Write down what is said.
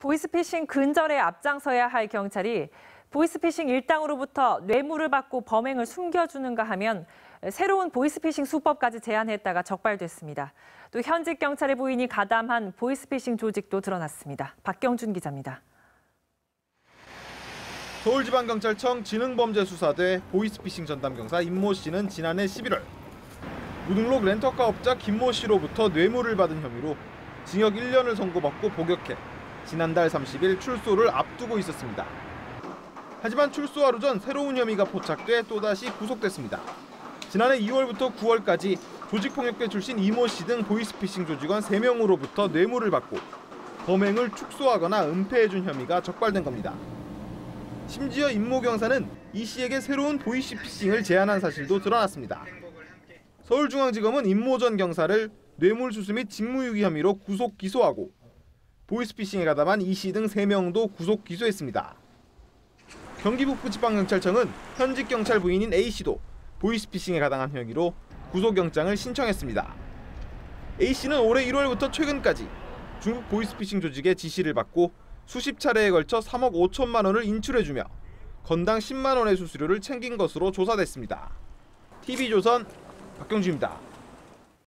보이스피싱 근절에 앞장서야 할 경찰이 보이스피싱 일당으로부터 뇌물을 받고 범행을 숨겨주는가 하면 새로운 보이스피싱 수법까지 제안했다가 적발됐습니다. 또 현직 경찰의 부인이 가담한 보이스피싱 조직도 드러났습니다. 박경준 기자입니다. 서울지방경찰청 지능범죄수사대 보이스피싱 전담경사 임모 씨는 지난해 11월 무등록 렌터카업자 김모 씨로부터 뇌물을 받은 혐의로 징역 1년을 선고받고 복역해 지난달 30일 출소를 앞두고 있었습니다. 하지만 출소 하루 전 새로운 혐의가 포착돼 또다시 구속됐습니다. 지난해 2월부터 9월까지 조직폭력배 출신 이모 씨 등 보이스피싱 조직원 3명으로부터 뇌물을 받고 범행을 축소하거나 은폐해준 혐의가 적발된 겁니다. 심지어 임모 경사는 이 씨에게 새로운 보이스피싱을 제안한 사실도 드러났습니다. 서울중앙지검은 임모 전 경사를 뇌물수수 및 직무유기 혐의로 구속 기소하고 보이스피싱에 가담한 이 씨 등 3명도 구속 기소했습니다. 경기 북부지방경찰청은 현직 경찰 부인인 A 씨도 보이스피싱에 가담한 혐의로 구속영장을 신청했습니다. A 씨는 올해 1월부터 최근까지 중국 보이스피싱 조직의 지시를 받고 수십 차례에 걸쳐 3억 5천만 원을 인출해주며 건당 10만 원의 수수료를 챙긴 것으로 조사됐습니다. TV조선 박경주입니다.